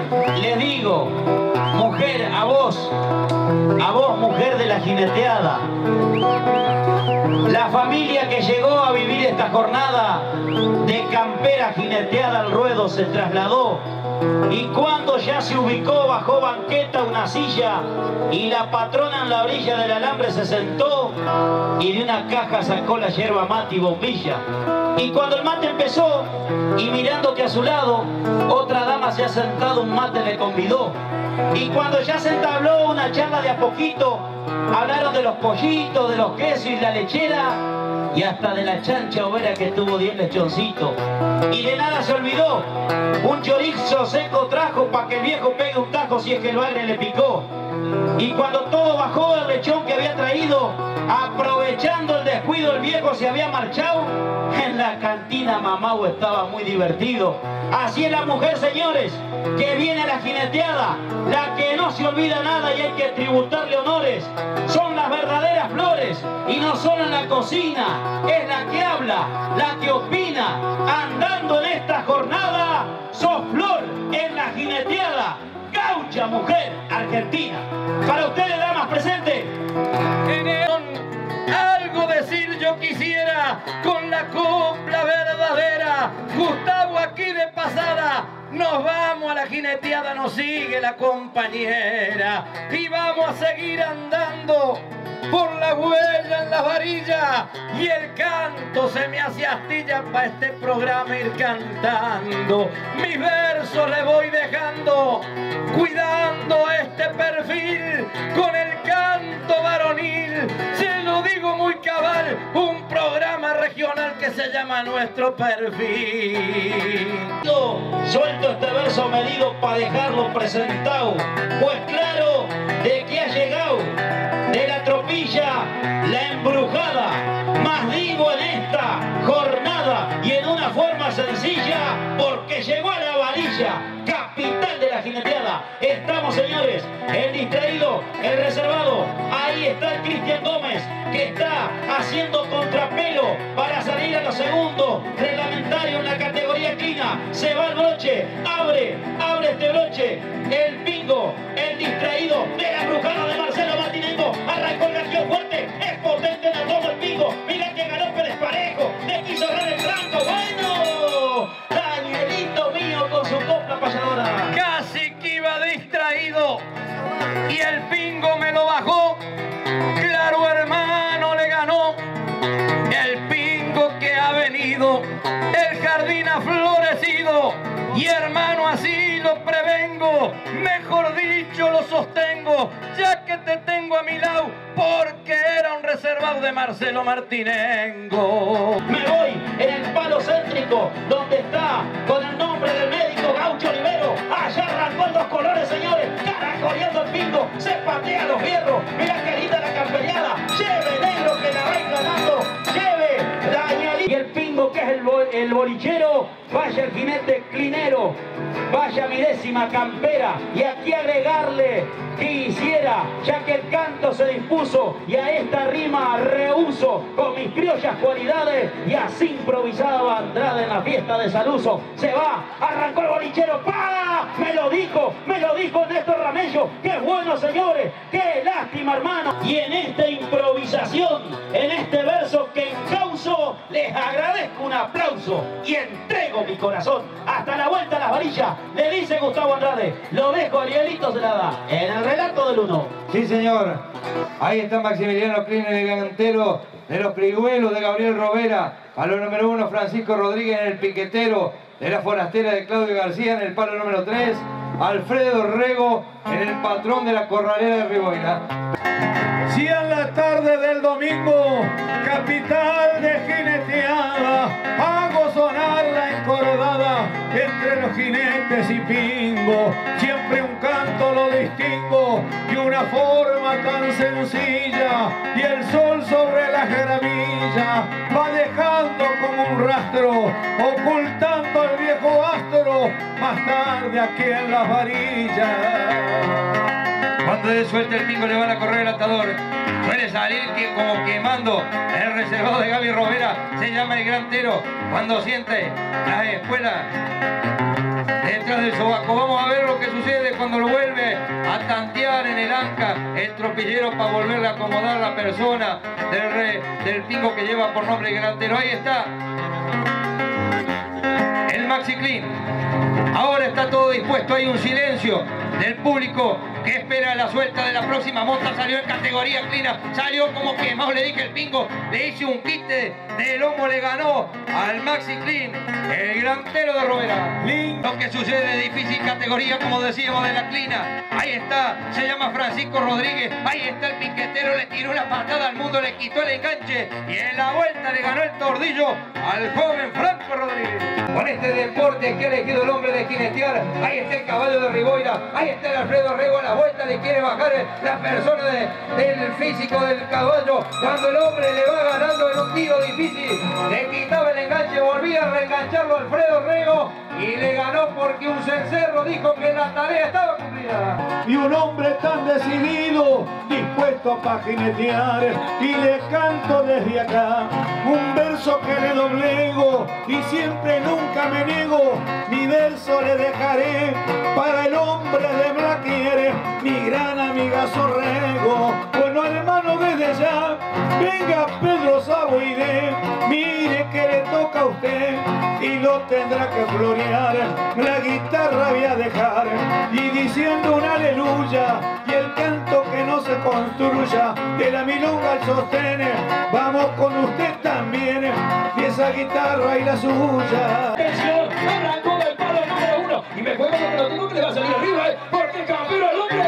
Les digo, mujer, a vos mujer de la jineteada, la familia que llegó a vivir esta jornada de campera jineteada al ruedo se trasladó, y cuando ya se ubicó bajó banqueta una silla y la patrona en la orilla del alambre se sentó y de una caja sacó la yerba mate y bombilla. Y cuando el mate empezó y mirando que a su lado otra dama se ha sentado, un mate le convidó. Y cuando ya se entabló una charla de a poquito, hablaron de los pollitos, de los quesos y la lechera, y hasta de la chancha overa que tuvo 10 lechoncitos. Y de nada se olvidó, un chorizo seco trajo para que el viejo pegue un tajo si es que el bagre le picó. Y cuando todo bajó, el lechón que había traído, aprovechando el descuido, el viejo se había marchado. En la cantina Mamau estaba muy divertido. Así es la mujer, señores, que viene a la jineteada, la que no se olvida nada y hay que tributarle honores. Son las verdaderas flores, y no solo en la cocina, es la que habla, la que opina. Andando en esta jornada, sos flor en la jineteada. Gaucha, mujer argentina. Para ustedes, damas presentes. Algo decir yo quisiera con la copla verdadera. Gustavo aquí de pasada, nos vamos a la jineteada, nos sigue la compañera. Y vamos a seguir andando por la huella en las varillas, y el canto se me hace astilla para este programa ir cantando. Mis versos le voy dejando, cuidando este perfil con el canto varonil. Se lo digo muy cabal, un programa regional que se llama Nuestro Perfil. Suelto este verso medido para dejarlo presentado, pues claro de que ha llegado de la tropilla la embrujada, más digo en esta jornada y en una forma sencilla, porque llegó a la varilla, capital de la jineteada. Estamos, señores, el distraído, el reservado, ahí está el Cristian Gómez, que está haciendo contrapelo para salir a los segundos reglamentarios en la categoría clina. Se va el broche, abre este broche, el pingo, el distraído de la embrujada de Marcelo Martinengo. Arrancó el región fuerte, es potente en el lomo el pingo. Mira que galope desparejo, le quiso agarrar el blanco. Bueno, Danielito mío con su copla payadora. Casi que iba distraído y el pingo me lo bajó. Claro, hermano, le ganó el pingo que ha venido. El jardín ha florecido y, hermano, así lo prevengo, mejor dicho lo sostengo, ya que te tengo a mi lado, porque era un reservado de Marcelo Martinengo. Me voy en el palo céntrico, donde está con el nombre del médico Gaucho Olivero. Allá arrancó en dos colores, señores, caracoleando el pingo, se patea los fierros. Mira qué linda la camperiada. Lleve, negro, que la va a ir ganando. Lleve la añadida. Y el pingo, que es el bolichero, vaya el jinete clinero, vaya mi décima campera. Y aquí agregarle que hiciera, ya que el canto se dispuso, y a esta rima rehuso con mis criollas cualidades, y así improvisaba Andrade en la fiesta de Saluso. Se va, arrancó el bolichero, ¡pa! Me lo dijo Néstor Ramello. ¡Qué bueno, señores! ¡Qué lástima, hermano! Y en esta improvisación, en este verso que encauzo, les agradezco un aplauso y entrego mi corazón. Hasta la vuelta a las varillas, le dice Gustavo Andrade. Lo dejo, Arielito se la da en el relato del 1. Sí, señor. Ahí está Maximiliano Clin, el delantero de los Criguelos de Gabriel Robera. A lo número 1, Francisco Rodríguez en el piquetero de la forastera de Claudio García en el palo número 3. Alfredo Rego en el patrón de la corralera de Riboira. Si en la tarde del domingo, capital de jineteada, hago sonar la encordada entre los jinetes y pingo, siempre un canto lo distingo de una forma tan sencilla, y el sol sobre la gramilla va dejando como un rastro, ocultando al viejo astro, más tarde aquí en las varillas. Cuando de suelta el pingo le van a correr el atador, suele salir como quemando el reservado de Gaby Robera, se llama el Gran Tero. Cuando siente las espuelas detrás del sobaco. Vamos a ver lo que sucede cuando lo vuelve a tantear en el anca el tropillero para volverle a acomodar la persona del pingo que lleva por nombre delantero. Ahí está el Maxi Clean. Ahora está todo dispuesto, hay un silencio del público que espera la suelta de la próxima monta. Salió en categoría Clina, salió como quemado, le dije el pingo, le hice un quite de lomo, le ganó al Maxi Clean, el delantero de Robera. Lo que sucede de difícil categoría, como decíamos, de la Clina. Ahí está, se llama Francisco Rodríguez, ahí está el piquetero, le tiró una patada al mundo, le quitó el enganche y en la vuelta le ganó el tordillo al joven Franco Rodríguez. Con este deporte que ha elegido el hombre de jinetear, ahí está el caballo de Riboira, ahí está el Alfredo Rego, a la vuelta le quiere bajar la persona del físico del caballo. Cuando el hombre le va ganando en un tiro difícil, le quitaba el enganche, volvía a reengancharlo Alfredo Rego y le ganó porque un cencerro dijo que la tarea estaba cumplida. Y un hombre tan decidido, dispuesto a jinetear, y le canto desde acá un verso que le doblego y siempre nunca me niego, mi verso le dejaré para el hombre de Blaquiere, mi gran amigazo Rego. Bueno, hermano, desde ya, venga Pedro Saboide, mire que le toca a usted y lo tendrá que florear, la guitarra voy a dejar y diciendo un aleluya y el canto que no se construya, de la milonga al sostén, vamos con usted también, y esa guitarra y la suya. Atención, arrancó del palo número 1 y me juego lo que lo tengo que le va a salir arriba, porque campeón el hombre.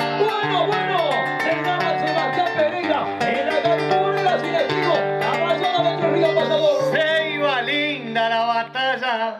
Bueno, se llama Sebastián Pereira, en la captura sin equipo, avanzada de Tres Ríos Pasador. Se iba linda la batalla,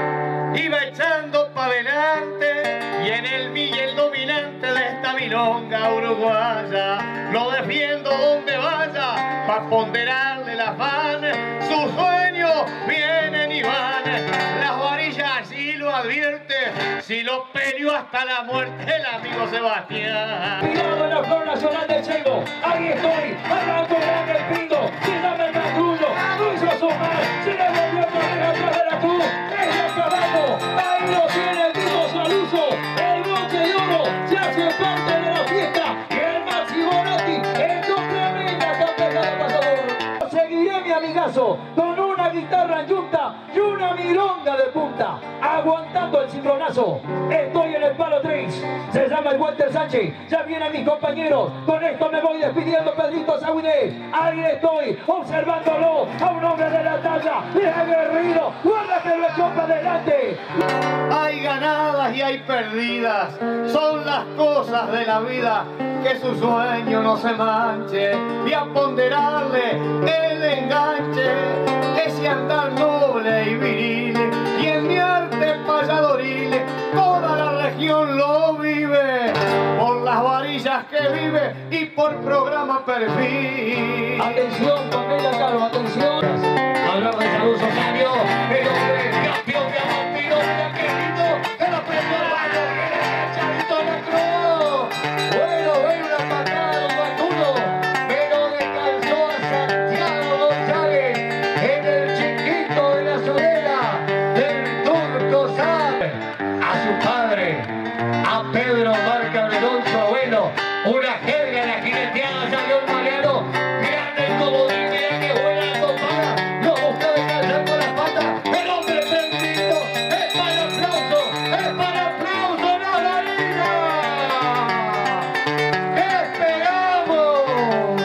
iba echando para adelante y en el Miguel dominante de esta milonga uruguaya lo defiendo donde vaya para ponderarle la afán, sus sueños vienen y van, las varillas así lo advierte, si lo peleó hasta la muerte el amigo Sebastián. Tirado en la flor nacional de Chego, ahí estoy, arrancó grande el pingo, se llama el Matrullo, lo hizo asomar, se le volvió a poner atrás de la cruz, es el caballo, ahí lo tiene el Tito Saluso, el broche de oro, se hace parte de la fiesta, y el Maxi Bonatti, hecho tremenda campana de pasador. Seguiré mi amigazo, con una guitarra en yunta y una milonga de punta, aguantando el cimbronazo, estoy en el palo 3, se llama el Walter Sánchez, ya vienen mis compañeros, con esto me voy despidiendo, Pedrito Saguiné, ahí estoy, observándolo, a un hombre de la talla, y aguerrido, guarda que lo echó para adelante. Hay ganadas y hay perdidas, son las cosas de la vida, que su sueño no se manche, y a ponderarle el enganche, ese andar noble y viril, y en mi arte payadoril, toda la región lo vive, por las varillas que vive y por programa perfil. Atención, Pamela Caro, atención. Hablar de salud Osorio, el hombre campeón de Amantino, mira qué lindo, el apretó el baño, el Chavito Lacro. Bueno, una patada de Batuno, pero descansó a Santiago González en el chiquito de la sudera del Turco Sabe. A su padre, a Pedro Marca Bredón, su abuelo, una jerga en la jineteada, salió el Mariano, grande el comodín, mira que buena la topada, lo busca descansar con las patas, el hombre bendito, es para aplauso la varilla. ¡Esperamos!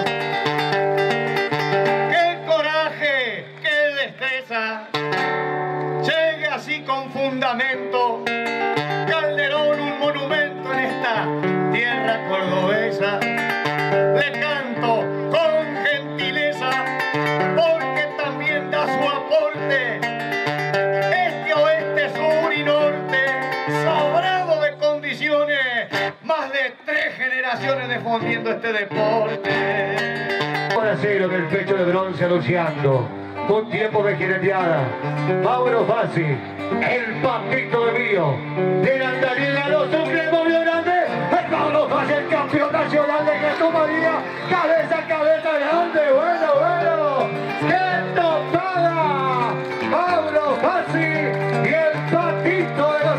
¡Qué coraje! ¡Qué destreza! Llega así con fundamento, Calderón un monumento en esta tierra cordobesa. Le canto con gentileza, porque también da su aporte, este, oeste, sur y norte, sobrado de condiciones, más de 3 generaciones difundiendo este deporte. Ahora cero en el pecho de bronce anunciando con tiempo de jineteada. Mauro Fassi, el papito de mío, de la Andalina, los hombres movió grande. El Mauro Fassi, el campeón nacional de Jesús María, cabeza a cabeza grande. Bueno, qué topada. Mauro Fassi y el patito de los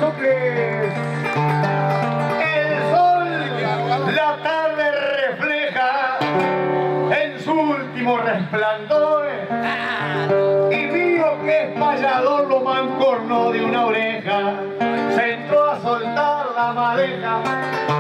soples. El sol la tarde refleja en su último resplandor y vio que es payador lo mancornó de una oreja, se entró a soltar la madeja